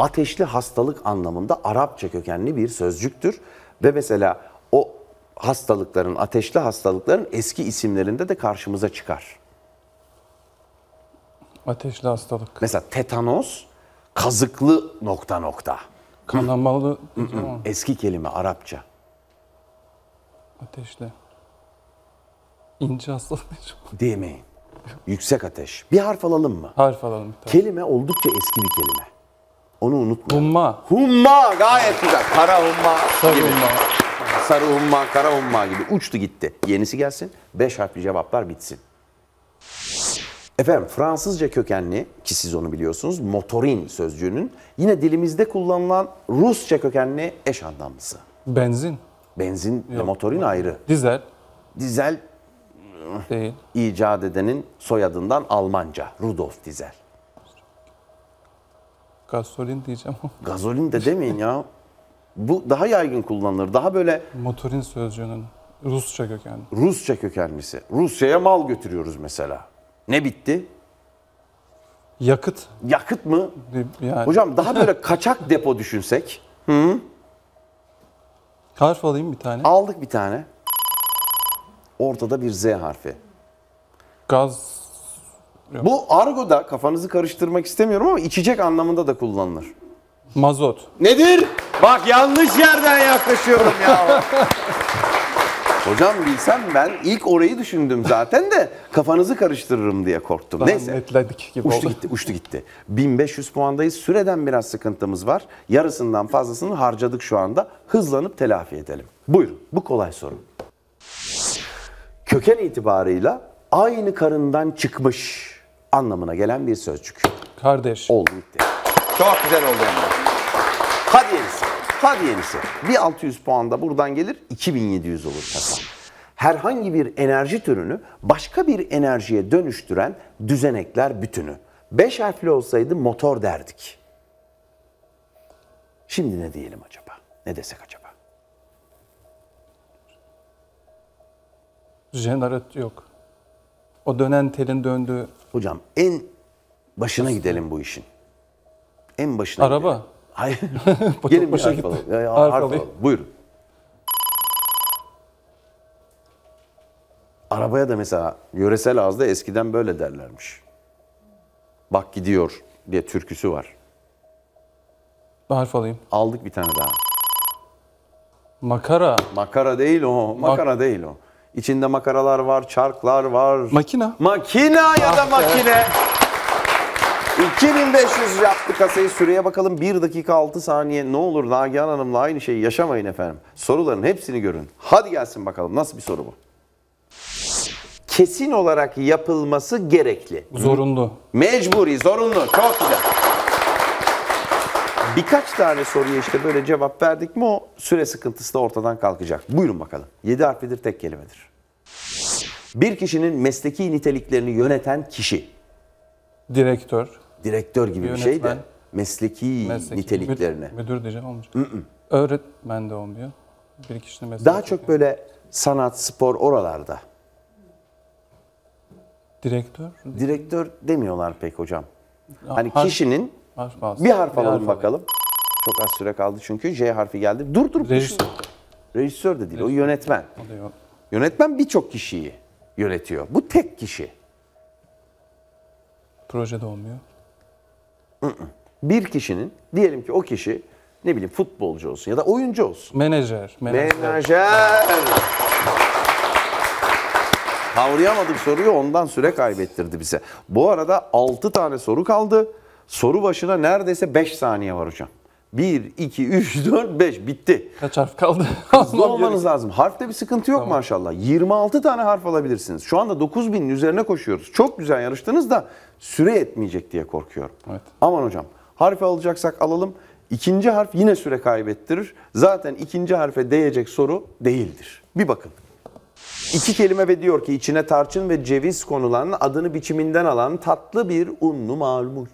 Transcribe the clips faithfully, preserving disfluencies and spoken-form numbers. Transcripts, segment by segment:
ateşli hastalık anlamında Arapça kökenli bir sözcüktür. Ve mesela o hastalıkların, ateşli hastalıkların eski isimlerinde de karşımıza çıkar. Ateşli hastalık. Mesela tetanos, kazıklı nokta nokta. Kanamalı. Eski kelime Arapça. Ateşli. İnce hastalık. Demeyin. Yüksek ateş. Bir harf alalım mı? Harf alalım bir tane. Kelime oldukça eski bir kelime. Onu unutmayın. Humma. Humma gayet güzel. Kara humma Sarı gibi. humma. Sarı humma, kara humma gibi uçtu gitti. Yenisi gelsin. Beş harfli cevaplar bitsin. Efendim Fransızca kökenli ki siz onu biliyorsunuz motorin sözcüğünün yine dilimizde kullanılan Rusça kökenli eş anlamlısı. Benzin. Benzin ve Yok. motorin ayrı. Dizel. Dizel Değil. icat edenin soyadından Almanca. Rudolf Dizel. Gasolin diyeceğim. Gazolin de demeyin ya. Bu daha yaygın kullanılır. Daha böyle Motorin sözcüğünün Rusça kökenli. Rusça kökenlisi. Rusya'ya mal götürüyoruz mesela. Ne bitti? Yakıt. Yakıt mı? Yani. Hocam daha böyle kaçak depo düşünsek. Hı? Harf alayım bir tane. Aldık bir tane. Ortada bir Z harfi. Gaz. Yok. Bu argoda kafanızı karıştırmak istemiyorum ama içecek anlamında da kullanılır. Mazot. Nedir? Bak yanlış yerden yaklaşıyorum ya. Hocam bilsem ben ilk orayı düşündüm zaten de kafanızı karıştırırım diye korktum. Daha Neyse. netledik gibi Uçtu oldu. gitti, uçtu gitti. bin beş yüz puandayız. Süreden biraz sıkıntımız var. Yarısından fazlasını harcadık şu anda. Hızlanıp telafi edelim. Buyurun. Bu kolay soru. Köken itibarıyla aynı karından çıkmış anlamına gelen bir sözcük. Kardeş. Oldu bitti. Çok güzel oldu yani. Hadi yenisi. Hadi yenisi. Bir altı yüz puan da buradan gelir. iki bin yedi yüz olur kasa. Herhangi bir enerji türünü başka bir enerjiye dönüştüren düzenekler bütünü. Beş harfli olsaydı motor derdik. Şimdi ne diyelim acaba? Ne desek acaba? Jeneratör yok. O dönen telin döndüğü. Hocam en başına gidelim bu işin. En başına Araba. gidelim. Hayır. Gelin bir başa harf gitti. alalım. Ya, ya, Harf harf alayım. alalım. Buyurun. Arabaya da mesela yöresel ağızda eskiden böyle derlermiş. Bak gidiyor diye türküsü var. Harf alayım. Aldık bir tane daha. Makara. Makara değil o. Makara değil o. İçinde makaralar var, çarklar var. Makina. Makina ya da makine. iki bin beş yüz yaptı kasayı. Süreye bakalım. bir dakika altı saniye. Ne olur Nagihan Hanım'la aynı şeyi yaşamayın efendim. Soruların hepsini görün. Hadi gelsin bakalım. Nasıl bir soru bu? Kesin olarak yapılması gerekli. Zorunlu. Mecburi, zorunlu. Çok güzel. Birkaç tane soruya işte böyle cevap verdik mi o süre sıkıntısı da ortadan kalkacak. Buyurun bakalım. Yedi harflidir, tek kelimedir. Bir kişinin mesleki niteliklerini yöneten kişi. Direktör. Direktör gibi bir şey de Yönetmen. mesleki, Mesleki. niteliklerini. Müdür, müdür diyeceğim olmayacak. Öğretmen de olmuyor. Bir kişinin mesleki. Daha çok böyle sanat, spor oralarda. Direktör. Direktör demiyorlar pek hocam. Hani harf- kişinin Harf alsın. bir harf alalım alayım. bakalım. Çok az süre kaldı çünkü J harfi geldi. Dur dur. Rejisör. Rejisör de değil, o yönetmen. O da yok. Yönetmen birçok kişiyi yönetiyor. Bu tek kişi. Projede olmuyor. Bir kişinin, diyelim ki o kişi ne bileyim futbolcu olsun ya da oyuncu olsun. Menajer. Menajer. Menajer. Kavrayamadık soruyu, ondan süre kaybettirdi bize. Bu arada altı tane soru kaldı. Soru başına neredeyse beş saniye var hocam. bir, iki, üç, dört, beş bitti. Kaç harf kaldı? Hızlı olmanız lazım. Harfte bir sıkıntı yok tamam. Maşallah. yirmi altı tane harf alabilirsiniz. Şu anda dokuz binin üzerine koşuyoruz. Çok güzel yarıştınız da süre yetmeyecek diye korkuyorum. Evet. Aman hocam, harfi alacaksak alalım. İkinci harf yine süre kaybettirir. Zaten ikinci harfe değecek soru değildir. Bir bakın. İki kelime ve diyor ki içine tarçın ve ceviz konulan, adını biçiminden alan tatlı bir unlu malmuş.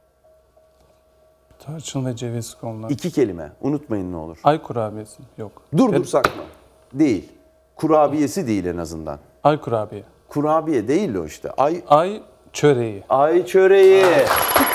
Tarçın ve ceviz konular. İki kelime. Unutmayın ne olur. Ay kurabiyesi. Yok. Durdursak mı? Değil. Kurabiyesi değil en azından. Ay kurabiye. Kurabiye değil o işte. Ay Ay çöreği. ay çöreği.